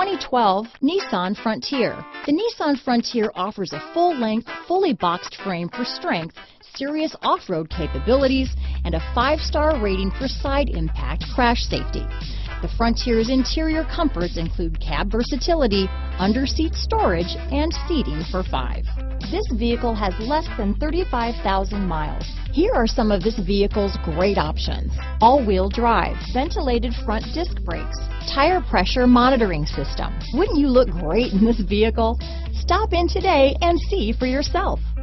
2012 Nissan Frontier. The Nissan Frontier offers a full-length, fully boxed frame for strength, serious off-road capabilities, and a 5-star rating for side impact crash safety. The Frontier's interior comforts include cab versatility, under-seat storage, and seating for 5. This vehicle has less than 35,000 miles. Here are some of this vehicle's great options: all-wheel drive, ventilated front disc brakes, tire pressure monitoring system. Wouldn't you look great in this vehicle? Stop in today and see for yourself.